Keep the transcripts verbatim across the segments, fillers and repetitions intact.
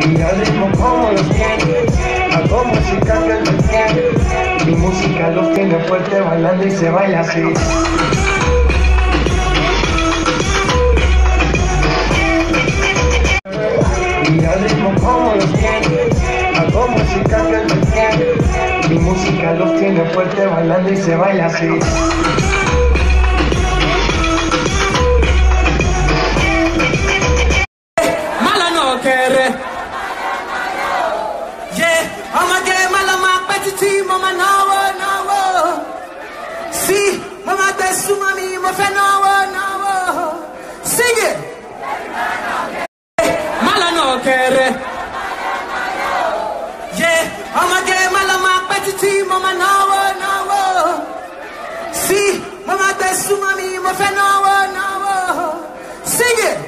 Mira el ritmo como lo tiene, hago música que lo tiene. Mi música los tiene fuerte bailando y se baila así. Mira el ritmo como lo tiene, hago música que lo tiene. Mi música los tiene fuerte bailando y se baila así. Mala no quiere. Yeah, I'ma get mala ma petiti, mama no no. See, mama te suma mi mo fe no no. Sing it. Mala no quiere. Yeah, I'ma get mala ma petiti, mama no no. See, mama te suma mi mo fe no no. Sing it.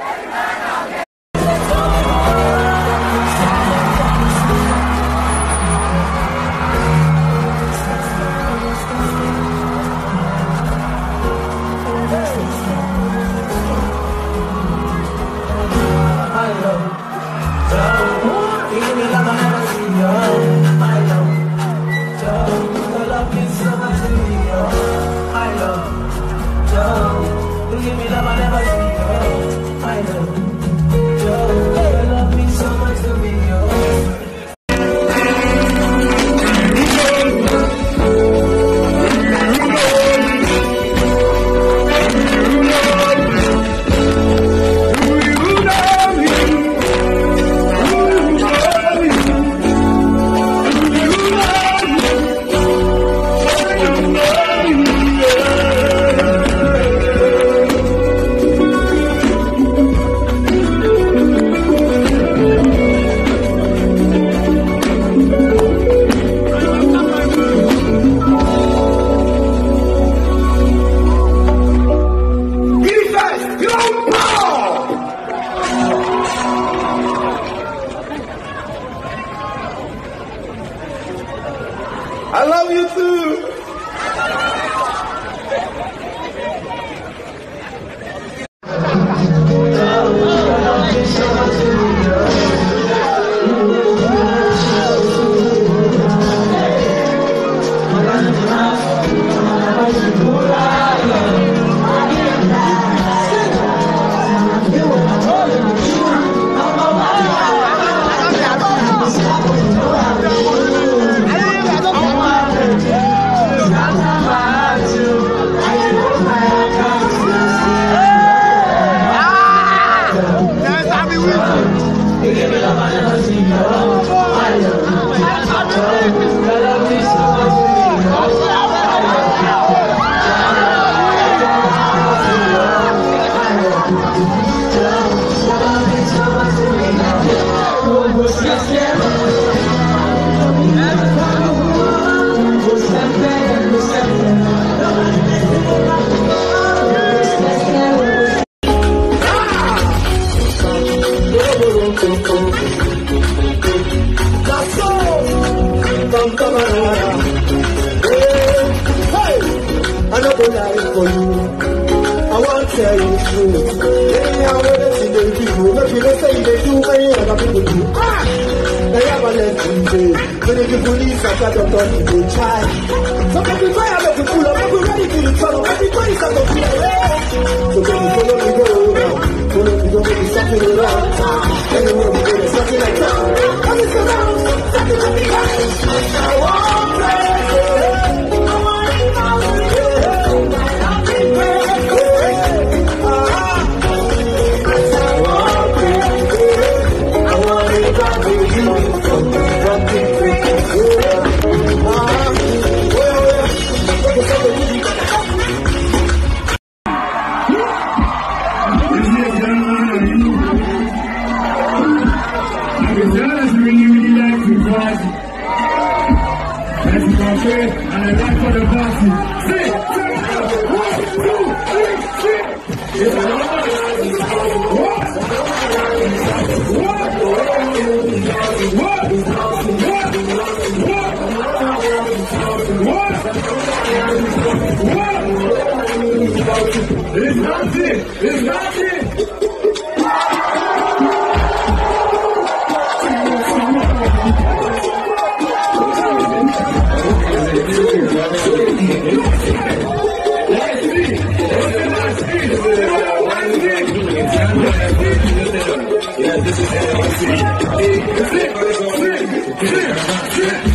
I love you too. tell you the truth. Anyhow, when they see the people, maybe they say they do many other people do. Ah! They have a lesson day. When the police are cut up on the try. Some people try to make a fool of people ready to the trouble. Everybody start to feel like, so when you follow me, go around. Follow me, go make me something around. Anywhere we go, there's something like that. I'm just around, something like that. I want to and a lot for the party. Say, one, two, three, six. It's not it. It's not it. Yeah.